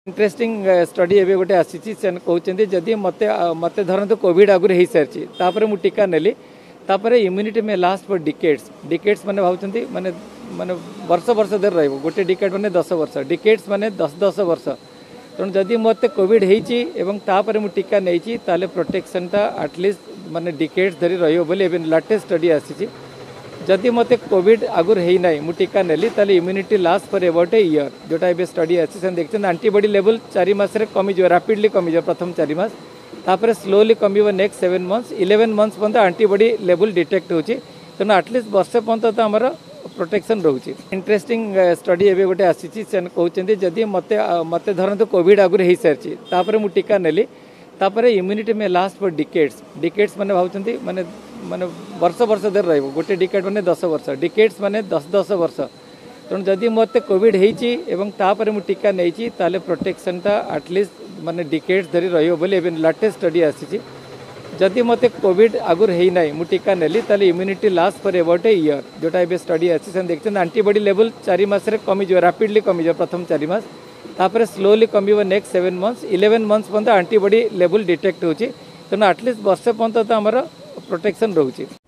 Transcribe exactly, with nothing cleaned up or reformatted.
Interesting study एवं गोटे आसी कहते जदि मत मत धरतु कोविड आगुरी हो सारी तापर मु टीका नेली तापर इम्यूनिटी में लास्ट फॉर डिकेड्स डिकेड्स माने भावुंती माने माने वर्ष वर्ष धर रहिबो गोटे डिकेड माने दस वर्ष डिकेड्स माने दस दस वर्ष तेणु जदि मत कोविड होती एवं तापर मु टीका नहीं ताले प्रोटेक्शनटा एटलिस्ट माने डिकेड्स धरी रहिबो बोली एवं लेटेस्ट स्टडी आसी जदि मत कोविड आगुरी है ना मु टीका नेली ताले immunity last for about a year जोटा ए स्टडी आसी देखते आंटीबॉडी लेवल चार मास कमिज रापिडली कमिज प्रथम चार मास तापर स्लोली कमिव next seven months eleven months पर्यंत आंटीबॉडी लेवल डिटेक्ट होची तेणु आटलिस्ट वर्षे पर्यंत तो आमर प्रोटेक्शन रोचे इंटरेस्टिंग स्टडी एवं गोटे आसी कहते जदि मत मत धरतु कोविड आगुरी हो सारी तापर मु टीका नेली तापर इम्यूनिटी में लास्ट फॉर डिकेड्स डिकेड्स माने भावुंती माने माने वर्ष वर्ष धर रहिबो गोटे डिकेड माने दस वर्ष डिकेड्स माने दस दस वर्ष तेणु जदि मत कोविड होती एवं तापर मु टीका नहीं ताले प्रोटेक्शनटा एटलिस्ट माने डिकेड्स धरी रहिबो बोली एवं लेटेस्ट स्टडी आसी जदि मत कोविड आगुरी है ना मु टीका नेली ताले immunity last for about a year जोटा ए स्टडी आसी देखते आंटीबॉडी लेवल चार मास कमिज रापिडली कमिज प्रथम चार मास तापर स्लोली कमिव next seven months eleven months पर्यंत आंटीबॉडी लेवल डिटेक्ट होची तेणु आटलिस्ट वर्षे पर्यंत तो आमर प्रोटेक्शन रोचे।